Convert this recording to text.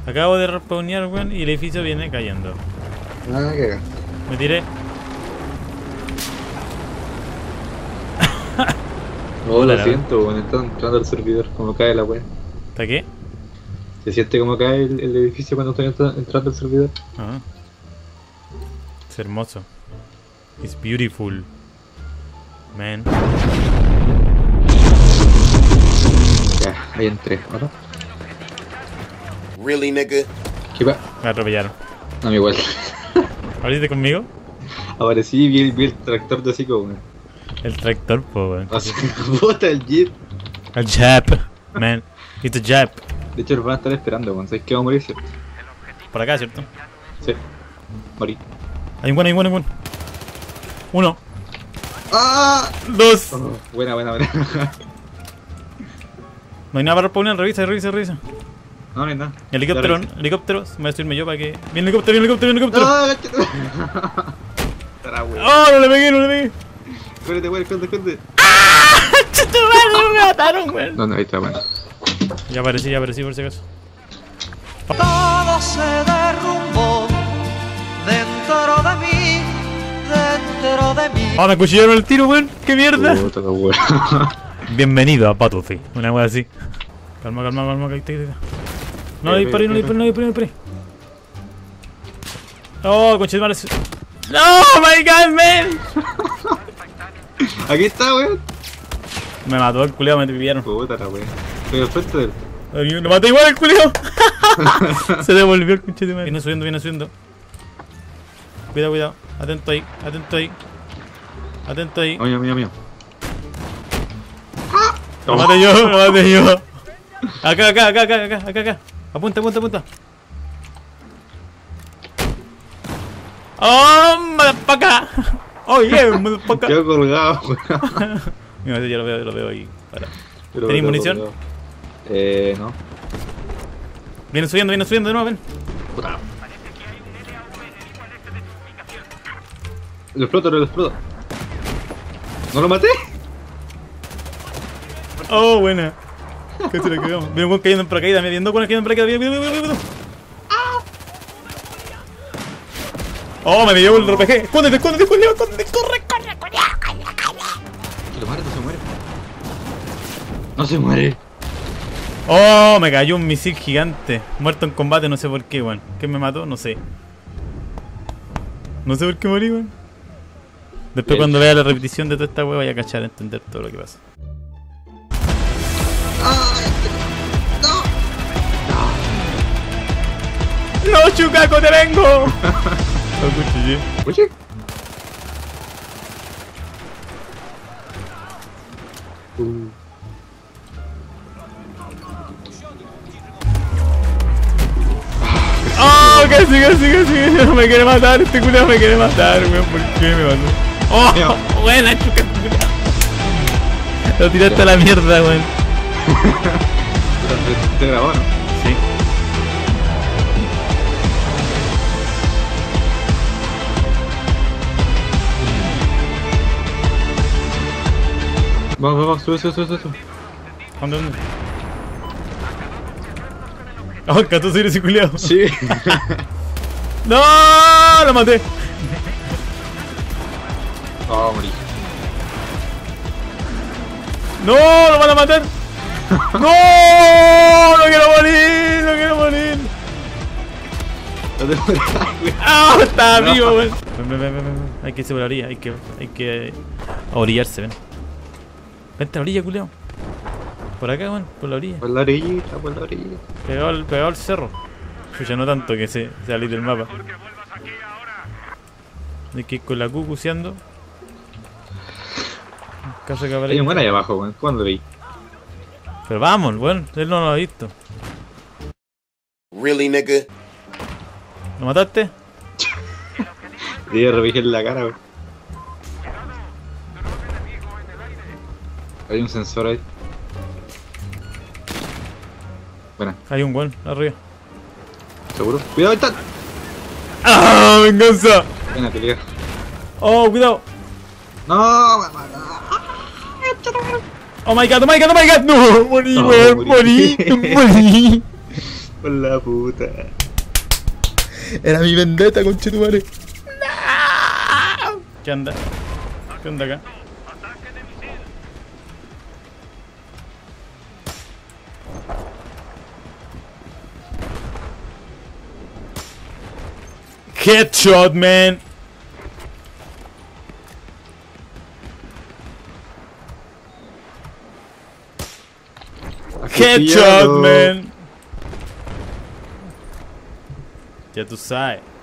Acabo de respawnear, weón, y el edificio viene cayendo. Ah, caga. Me tiré. No, lo siento, weón, está entrando al servidor, como cae la weá. ¿Está qué? ¿Se siente como cae el edificio cuando estoy entrando al servidor? Ajá. Es hermoso. It's beautiful. Man. Ya, ahí entré, ¿no? Really, nigga? ¿Qué va? Me atropellaron. No, me igual. ¿Abriste conmigo? Aparecí y vi el tractor de Zico, weón. El tractor, po, weón. O sea, puta el jeep. El jab. Man. It's a jab. De hecho, nos van a estar esperando, weón. ¿Sabes qué va a morir, cierto? Por acá, ¿cierto? Sí. Morí. Hay un hay un. Uno. ¡Ah! Dos. Oh, buena. No hay nada para responder. Revisa. No, no hay nada. Helicóptero. Me voy a subirme yo para que... Viene helicóptero. ¡Ah, gachete! Estará, weón. ¡Oh, no le pegué! Córrete, weón, esconde. ¡Chuta madre! Me mataron, weón. No, ahí está, weón. Ya aparecí por si acaso. Todo se derrumbó dentro de mí. ¡Oh, me cuchillaron el tiro, weón! ¡Qué mierda! Puta, weón. Bienvenido a Battlefield. Una wea así. Calma, que ahí está. No disparé. Oh, conchetumare. ¡No, my god, man! Aquí está, weón. Me mató el culiao, me pillaron. Puta la weón. Estoy al frente de él. Lo maté igual el culiao. Se devolvió el conchetumare. Viene subiendo. Cuidado. Atento ahí. Mío. Lo maté yo. Acá. Apunta. ¡Oh, motherfucker! ¡Oh, yeah, motherfucker! Quedo colgado, weón. Mira, ya lo veo ahí. Para. Pero ¿Tenéis quedo munición? colgado. No. Viene subiendo de nuevo, ven. Puta. Lo exploto. ¿No lo maté? Oh, buena. Casi la cagamos. Viene un weón cayendo en paracaídas, viendo con el cayendo en paracaídas. Mira. Oh, me llevo el RPG. Escóndete, corre. Que lo mate, no se muere. Oh, me cayó un misil gigante. Muerto en combate, no sé por qué, weón. ¿Qué me mató? No sé. No sé por qué morí, weón. Después cuando vea la repetición de toda esta weá vaya a cachar, a entender todo lo que pasa. ¡No, Chucaco, te vengo! Lo cuchillé. Oye. ¡Oh, casi! No me quiere matar, este culiao me quiere matar, weón. ¿Por qué me mató? ¡Oh! Buena, Chucaco. Lo tiraste a la mierda, weón. ¿Te grabó, no? Sí. Vamos, sube. ¿Dónde? Oh, el 14 eres ese culiao. Sí. ¡No! ¡Lo maté! Oh, morí. ¡No! ¡Lo van a matar! ¡No! ¡No quiero morir! No te mueras, weón. ¡Ah! ¡Está vivo, weón! Ven. Hay que irse por la orilla, hay que orillarse, ven. Vente a la orilla, culiao. Por acá, weón, por la orilla. Por la orillita. Pegado al cerro. Chucha, no tanto que se salí del mapa. Hay que ir con la Q cuceando. Caso que Hay un buen ahí abajo, weón. ¿Cuándo lo vi? Pero vamos, weón, él no lo ha visto. Really, nigga? ¿Lo mataste? Dije revisé en la cara, weón. Hay un sensor ahí. Buena, Hay un weón arriba. ¿seguro? ¡Cuidado, ahí está! ¡Ah! ¡Venganza! Buena pelea. ¡Oh, cuidado! ¡No! Me mata. ¡Oh my god! ¡No! Morí, No, weón, morí. morí. Por la puta. Era mi vendetta, conchetumare. ¿Qué anda? ¿Qué onda acá? Headshot, man. Headshot, man. Ya tú sabes.